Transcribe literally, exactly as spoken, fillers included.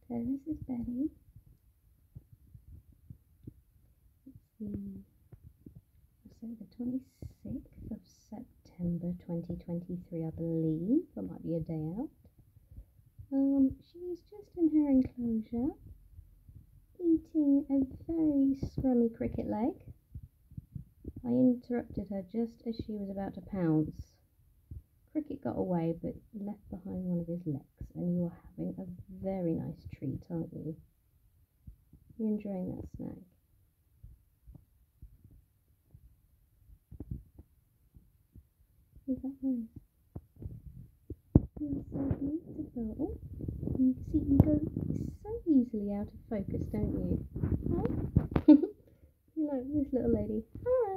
So this is Betty. It's the, I'll say the twenty-sixth of September twenty twenty-three, I believe. That might be a day out. Um, she's just in her enclosure, eating a very scrummy cricket leg. I interrupted her just as she was about to pounce. Cricket got away but left behind one of his legs, and you are having a very nice treat, aren't you? You're enjoying that snack. Is that nice? You're so beautiful. You see, you go so easily out of focus, don't you? Huh? You like this little lady? Hi.